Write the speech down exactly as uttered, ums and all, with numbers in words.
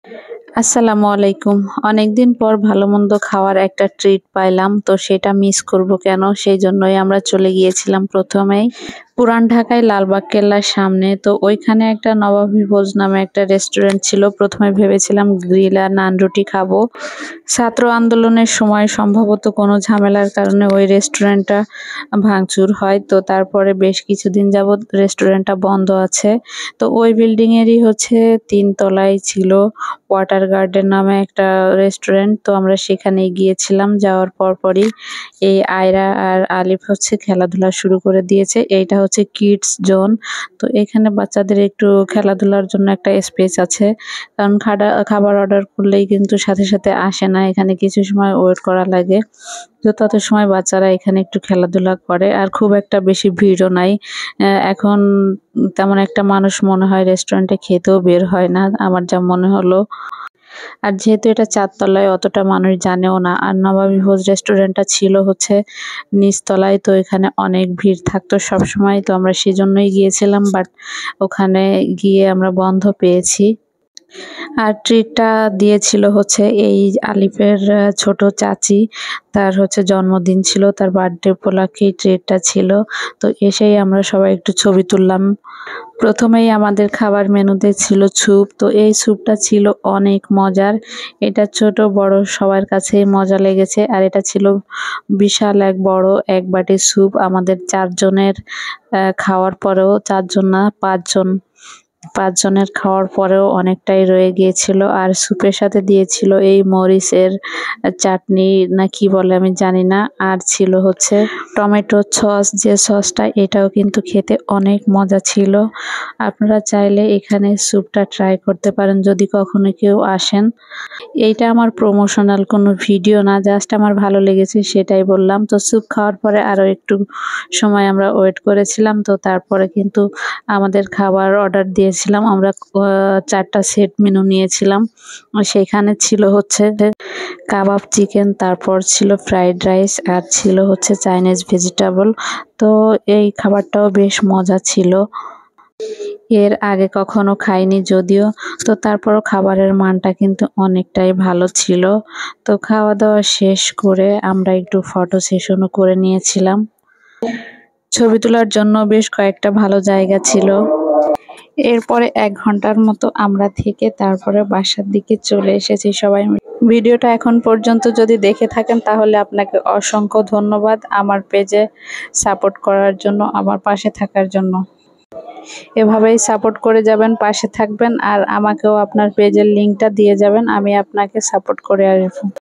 আসসালামু আলাইকুম। অনেকদিন পর ভালো-মন্দ খাওয়ার একটা ট্রিট পাইলাম। তো সেটা মিস করব কেন? সেইজন্যই আমরা চলে গিয়েছিলাম প্রথম এই পুরান ঢাকায় লালবাগ কেল্লার সামনে। তো ওইখানে একটা নবাবী ভোজ নামে একটা রেস্টুরেন্ট ছিল। প্রথম এ ভেবেছিলাম গ্রিল আর নান রুটি খাবো। ছাত্র আন্দোলনের সময় সম্ভবত কোনো ঝামেলার কারণে ওই রেস্টুরেন্টটা ভাঙচুর হয়। তো তারপরে বেশ কিছুদিন যাবৎ রেস্টুরেন্টটা বন্ধ আছে। তো ওই বিল্ডিং এরই হচ্ছে তিন তলায় ছিল ওয়াটার গার্ডেন নামে একটা রেস্টুরেন্ট। তো আমরা সেখানেই গিয়েছিলাম। যাওয়ার পরপরই এই আয়রা আর আলিফ হচ্ছে খেলাধুলা শুরু করে দিয়েছে। এইটা হচ্ছে কিডস জোন। তো এখানে বাচ্চাদের একটু খেলাধুলার জন্য একটা স্পেস আছে। কারণ খাডা খাবার অর্ডার করলেই কিন্তু সাথে, সাথে আসে না। এখানে কিছু সময় ওয়েট করা লাগে। তো তত সময় বাচ্চারা এখানে একটু খেলাধুলা করে। আর খুব একটা বেশি ভিড়ও নাই। অ্যা এখন তেমন একটা মানুষ মনে হয় রেস্টুরেন্টে খেতেও বের হয় না। আমার যা মনে হলো। আর যেহেতু এটা চার তলায় অতটা মানুষ জানেও না। আর নবাবী ভোজ রেস্টুরেন্টটা ছিল হচ্ছে নিচতলায়। তো এখানে অনেক ভিড় থাকতো সবসময়। তো আমরা সেজন্যই গিয়েছিলাম। বাট ওখানে গিয়ে আমরা বন্ধ পেয়েছি। আর ট্রিটটা দিয়েছিল হচ্ছে এই আলিফের ছোট চাচী। তার হচ্ছে জন্মদিন ছিল। তার বার্থডে উপলক্ষেই ট্রিটটা ছিল। তো এসেই আমরা সবাই একটু ছবি তুললাম। প্রথমেই আমাদের খাবার মেনুতে ছিল স্যুপ। তো এই স্যুপটা ছিল অনেক মজার। এটা ছোট বড় সবার কাছেই মজা লেগেছে। আর এটা ছিল বিশাল এক বড় এক বাটি স্যুপ। আমাদের চার জনের অ্যা খাওয়ার পরেও চার জন না পাঁচ জন। পাঁচ জনের খাওয়ার পরেও অনেকটাই রয়ে গিয়েছিল। আর স্যুপের সাথে দিয়েছিল এই মরিচের চাটনি না কি বলে আমি জানি না। আর ছিল হচ্ছে টমেটো সস, যে সসটা এটাও কিন্তু খেতে অনেক মজা ছিল। আপনারা চাইলে এখানে স্যুপটা ট্রাই করতে পারেন যদি কখনো কেউ আসেন। এইটা আমার প্রমোশনাল কোনো ভিডিও না, জাস্ট আমার ভালো লেগেছে সেটাই বললাম। তো স্যুপ খাওয়ার পরে আরও একটু সময় আমরা ওয়েট করেছিলাম। তো তারপরে কিন্তু আমাদের খাবার অর্ডার দিয়েছিলাম। আমরা অ চারটা সেট মেনু নিয়েছিলাম। সেখানে ছিল হচ্ছে কাবাব চিকেন, তারপর ছিল ফ্রাইড রাইস আর ছিল হচ্ছে চাইনিজ ভেজিটেবল। তো এই খাবারটাও বেশ মজা ছিল। এর আগে কখনো খাইনি যদিও। তো তারপরও খাবারের মানটা কিন্তু অনেকটাই ভালো ছিল। তো খাওয়া-দাওয়া শেষ করে আমরা একটু ফটো সেশনও করে নিয়েছিলাম। ছবি তোলার জন্য বেশ কয়েকটা ভালো জায়গা ছিল। এরপরে এক ঘন্টার মতো আমরা থেকে তারপরে বাসার দিকে চলে এসেছি সবাই মিলে। ভিডিওটা এখন পর্যন্ত যদি দেখে থাকেন তাহলে আপনাকে অসংখ্য ধন্যবাদ আমার পেজে সাপোর্ট করার জন্য, আমার পাশে থাকার জন্য। এভাবেই সাপোর্ট করে যাবেন, পাশে থাকবেন আর আমাকেও আপনার পেজের লিংকটা দিয়ে যাবেন। আমি আপনাকে সাপোর্ট করে আসবো।